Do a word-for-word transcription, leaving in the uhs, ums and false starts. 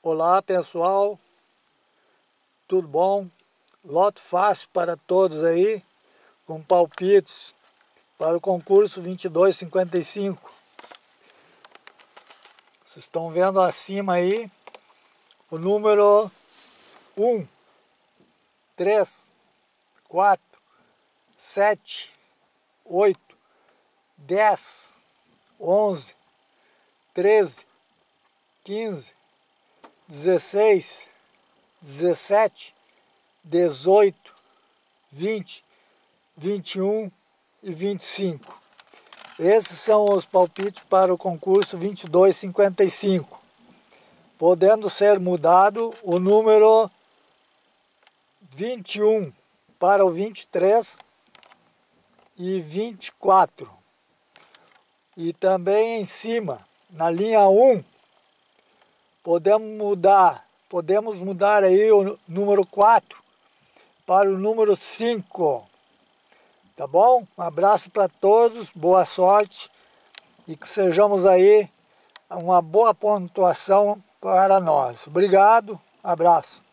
Olá pessoal, tudo bom? Loto fácil para todos aí, com palpites para o concurso vinte e dois cinquenta e cinco. Vocês estão vendo acima aí o número um, três, quatro, sete, oito, dez, onze, treze, quinze, dezesseis, dezessete, dezoito, vinte, vinte e um e vinte e cinco. Esses são os palpites para o concurso vinte e dois cinquenta e cinco, podendo ser mudado o número vinte e um para o vinte e três e vinte e quatro. E também em cima, na linha um, podemos mudar, podemos mudar aí o número quatro para o número cinco. Tá bom? Um abraço para todos, boa sorte e que sejamos aí uma boa pontuação para nós. Obrigado, abraço.